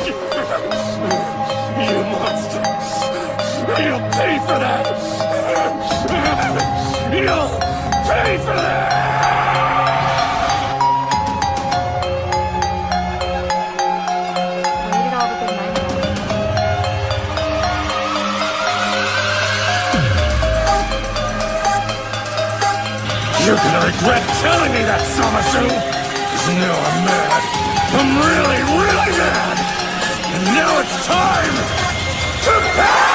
You monster! You'll pay for that! You'll pay for that! Where did all the good money go? You're gonna regret telling me that, Samasu! 'Cause now I'm mad. I'm really, really mad! And now it's time to pay!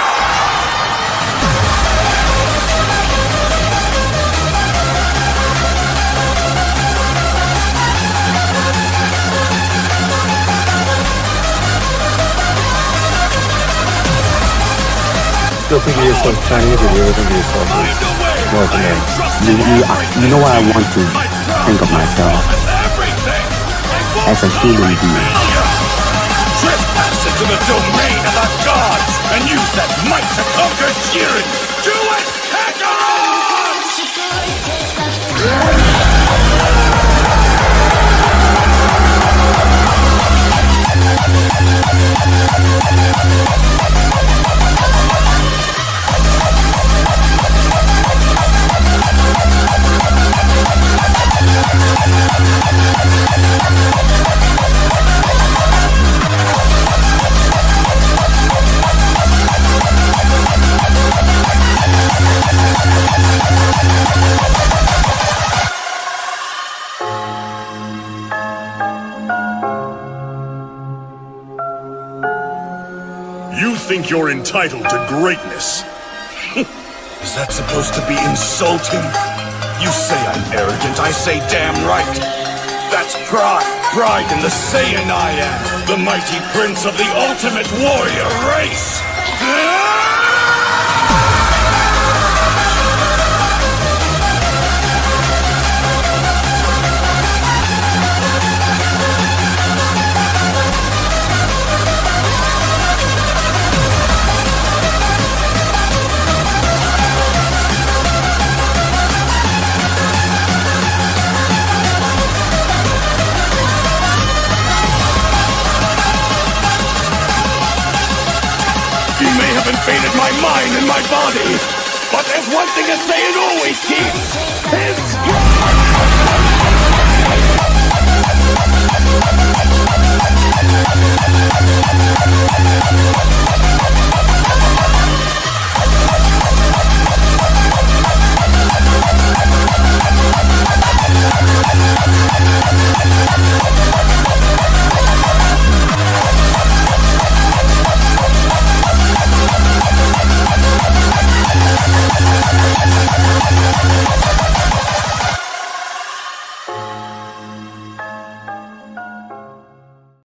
Still think of yourself Chinese, or you ever think of yourself as North American? You know what I want to think of myself as a human being. Trespass into the domain of the gods and use that might to conquer Jiren! Do it, You think you're entitled to greatness? Is that supposed to be insulting? You say I'm arrogant, I say damn right. That's pride. Pride in the Saiyan I am. The mighty prince of the ultimate warrior race. You may have invaded my mind and my body, but there's one thing a Saiyan always keeps, his